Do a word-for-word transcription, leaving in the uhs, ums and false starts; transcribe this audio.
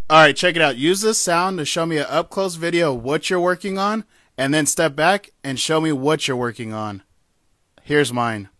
Alright, check it out. Use this sound to show me an up-close video of what you're working on, and then step back and show me what you're working on. Here's mine.